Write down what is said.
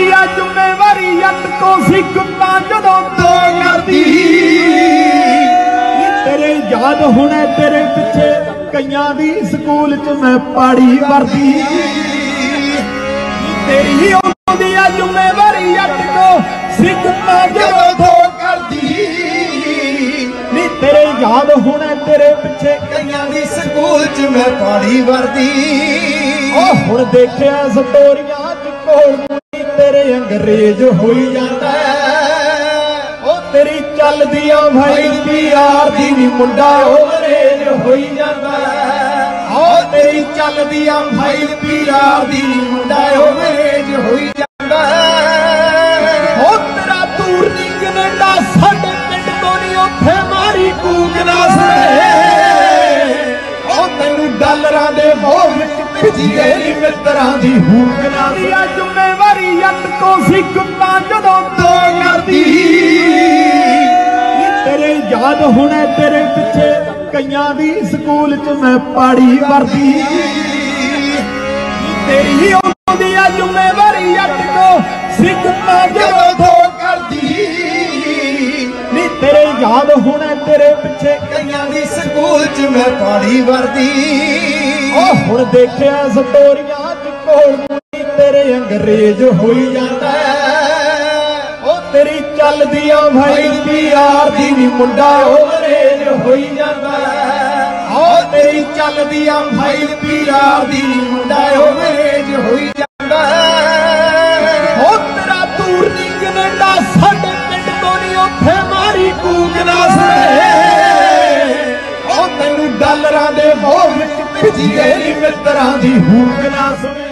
आ जिम्मेवारी जट को सी कुत्ता जदों तो करदी तेरे याद होने तेरे पिछे कईयां दी स्कूल च मैं पाड़ी वर्दी तेरी आउंदी आ जिम्मेवारी जट को सी कुत्ता जदों तो करदी नी तेरे याद होने तेरे पिछे कईयां दी स्कूल च मैं पाड़ी वर्दी हुण देखिया स्टोरियां च कोल तेरे अंग्रेज होई जांदा ओ तेरी चलदी आ भाई प्यार दी नी मुंडा अंग्रेज होई जांदा ओ तेरी चलदी आ भाई प्यार दी नी मुंडा अंग्रेज होई जांदा ओ तेरा दूर नी कनेडा साडे पिंड तो नी उत्थे मारी कूक ना सहे ओ तैनू डॉलरां दे मोह विच पिछे मित्रां दी हूक ना दिया जिम्मेवारी जट को सी कुत्ता जदों तो करदी तेरे याद होने तेरे पिछे कईयां दी स्कूल च मैं पाड़ी वर्दी तेरी आउंदी आ जिम्मेवारी जट को सी कुत्ता जदों तो करदी नी तेरे याद होने तेरे पिछे कईयां दी स्कूल च मैं पाड़ी वर्दी हुण देखिया स्टोरियां च कोल तेरे अंग्रेज होई जांदा ओ तेरी चलदी आ भाई प्यार दी नी मुंडा अंग्रेज होई जांदा ओ तेरी चलदी आ भाई प्यार दी नी मुंडा अंग्रेज होई जांदा ओ तेरा दूर नी कनेडा साडे पिंड तो नी उत्थे मारी कूक ना सहे ओ तैनू डॉलरां दे मोह विच पिछे मित्रां दी हूक ना सुने।